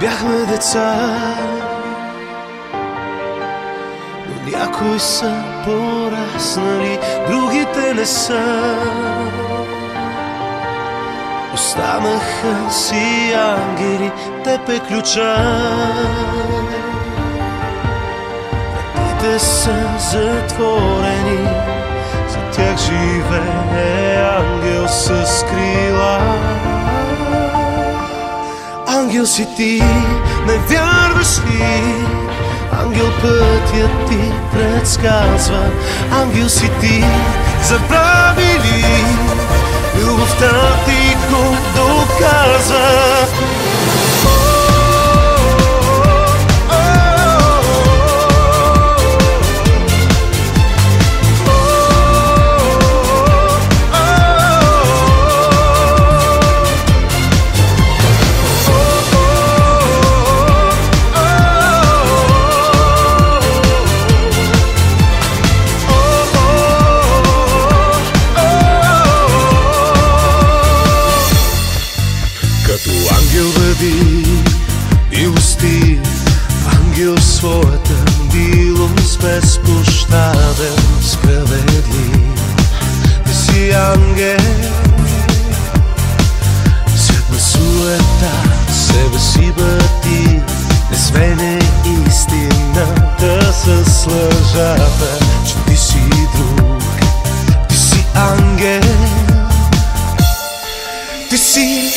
Бяхме деца, но някои са пораснали, другите не са. Останаха си ангели, теб е ключа. Вратите са затворени, за тях живее ангел с крила. Ангел си ти, не вярваш ли? Ангел пътя ти предсказва. Ангел си ти, забрави ли? Любовта ти го доказва. Милостив ангел в своята милост, безпощаден, справедлив. Ти си ангел, свят на суета, себе си бъди. Не свене истината с лъжата, че ти си друг. Ти си ангел, ти си.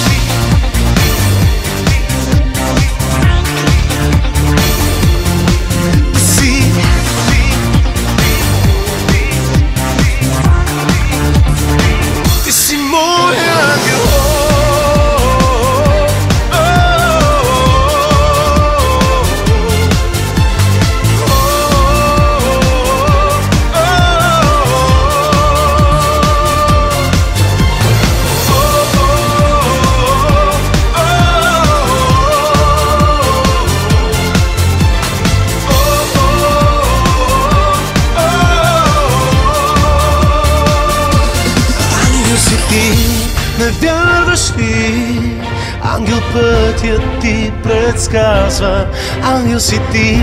Не вярваш ли? Ангел пътя ти предсказва. Ангел си ти,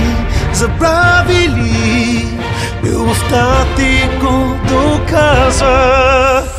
забрави ли? Любовта ти го доказва.